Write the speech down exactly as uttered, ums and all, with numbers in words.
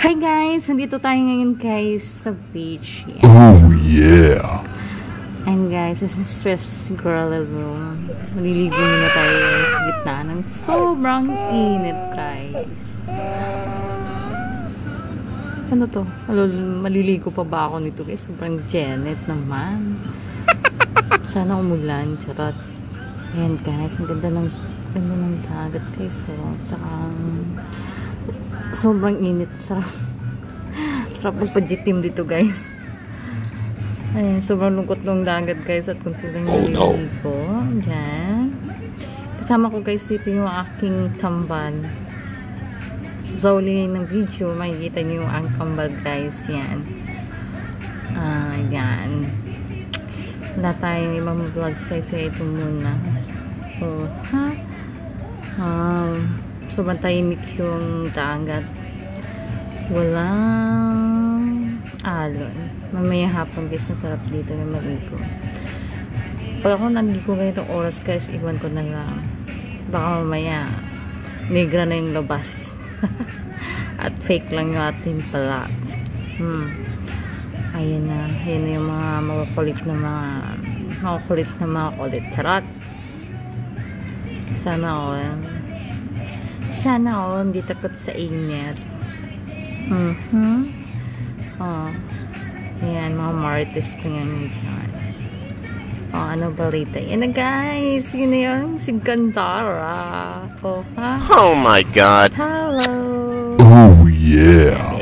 Hi guys! Nandito tayo ngayon guys sa beach. Yan. Oh yeah! And guys, as a stress girl alone, maliligo muna tayo sa gitna ng sobrang init guys. Ano to? Alol, maliligo pa ba ako nito guys? Sobrang Janet naman. Sana umulan. Charot. Ayan guys, ang ganda ng, ganda ng dagat guys. So, saka sobrang init. Sarap. Sarap magpa-jitim dito guys. Ayan, sobrang lungkot ng dagat guys at kunti lang naliligo. Oh, no. Diyan. Kasama ko guys dito yung aking tambal. Sa uli ng video, makikita nyo yung aking tambal guys. Yan. Ah, yan. Wala tayong ibang vlogs guys. Kaya ito muna. Oh, ha? Um, sobrang tahimik yung dagat. Walang alon. Mamaya hapon guys, nasarap dito na maligo. Pag ako naligo ganitong oras guys, iwan ko na lang. Baka mamaya negra na yung labas. At fake lang yung ating palat. Hmm. Ayan na. Ayan na yung mga makukulit na mga makukulit na mga kulit. Charot. Sana all. Sana all hindi takot sa init. Mm-hmm. Oh. Ayan, mga marites pa yan dyan. Oh, ano balita? Yan na guys. Yun na yung si Gandara. Oh, ha? Oh my god. Hello. Oh yeah.